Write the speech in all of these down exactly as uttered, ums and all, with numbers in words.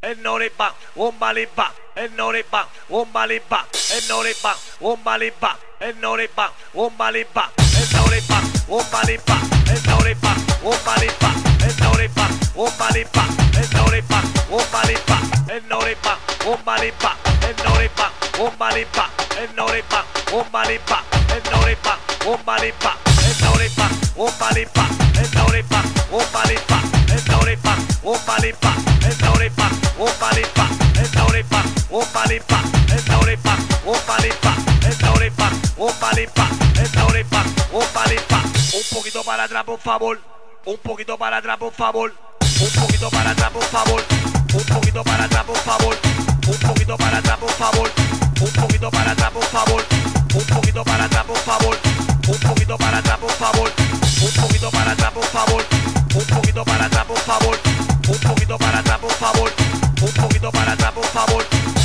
el noripa, un balipa, el noripa, un balipa, el noripa, un balipa, el noripa, un balipa, el noripa, un balipa, el noripa, un balipa, el noripa, un balipa, el noripa, un balipa, el noripa, un balipa, el noripa, un balipa, el noripa, un balipa, el noripa, un balipa, el noripa, un balipa, el noripa, un balipa, el noripa, un balipa, el noripa, un balipa, el noripa, un balipa, el noripa, un balipa, el noripa, un balipa, el noripa, un balipa. Un poquito para atrás, por favor. Un poquito para atrás, por favor. Un poquito para atrás, por favor. Un poquito para atrás, por favor. Un poquito para atrás, por favor. Un poquito para atrás, por favor. Un poquito para atrás, por favor. Un poquito para atrás, por favor. Un poquito para atrás, por favor. Un poquito para atrás, por favor. Un poquito para atrás, por favor. Un poquito para atrás, por favor.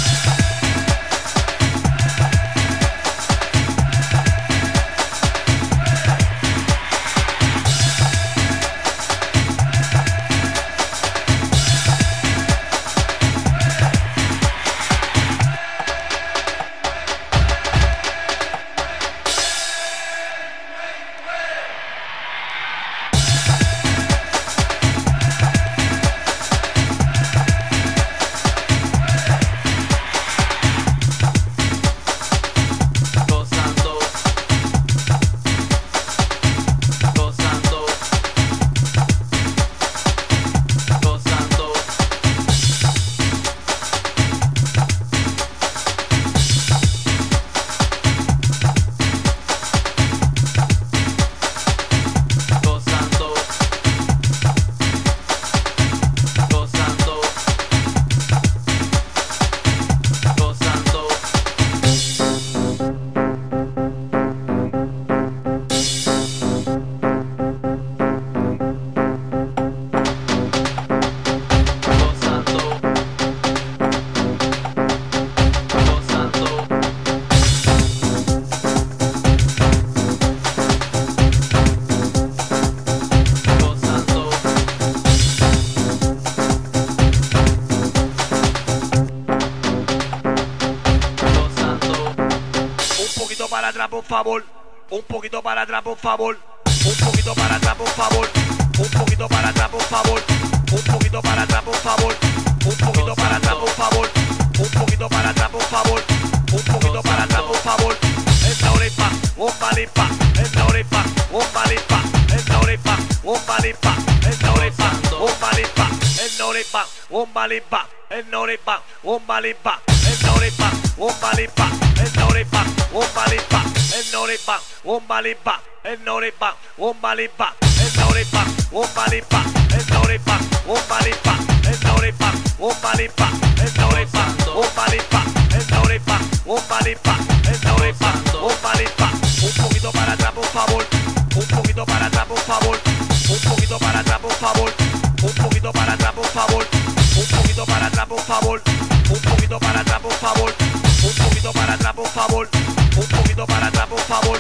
Para atrás, por favor. Un poquito para atrás, por favor. Un poquito para atrás, por favor. Un poquito para atrás, por favor. Un poquito para atrás, por favor. Un poquito para atrás, por favor. Un poquito para atrás, por favor. Un poquito para atrás, por favor. El noripa, un balipa. El noripa, un balipa. El noripa, un balipa. El noripa, un balipa. El noripa, un balipa. El noripa, un balipa. El noripa, un balipa. El noripa, un balipa. El noripa, un balipa. El noripa, un balipa. El noripa, un balipa. El noripa, un balipa. El noripa, un balipa. El noripa, un balipa. El noripa, un balipa. El noripa, un balipa. Un poquito para atrás, por favor. Un poquito para atrás, por favor. Un poquito para atrás, por favor. Un poquito para atrás, por favor. Un poquito para atrás, por favor. Un poquito para atrás, por favor. Un poquito para atrás, por favor. Un poquito para atrás, por favor.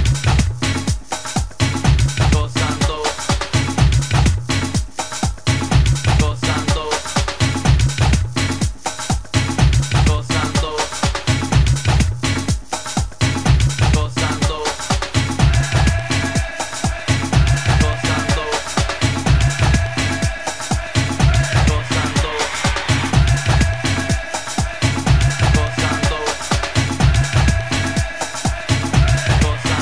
Gozando. Gozando. Gozando. Gozando. Gozando. Gozando.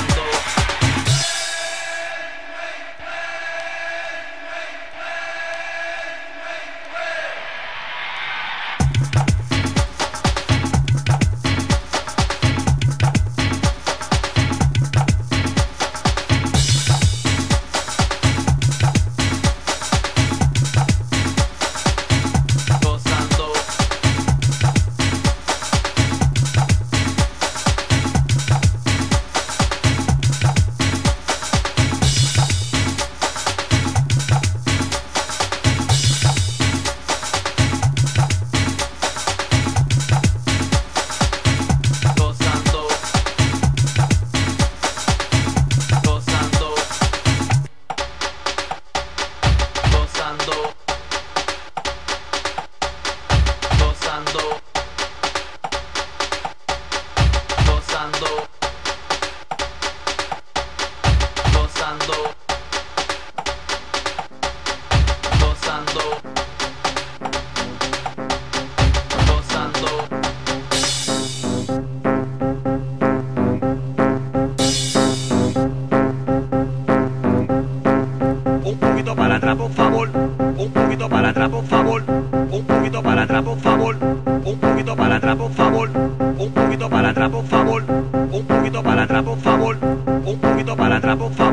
por favor. Un poquito para atrás, por favor. Un poquito para atrás, por favor. Un poquito para atrás, por favor. Un poquito para atrás, por favor. Un poquito para atrás, por favor.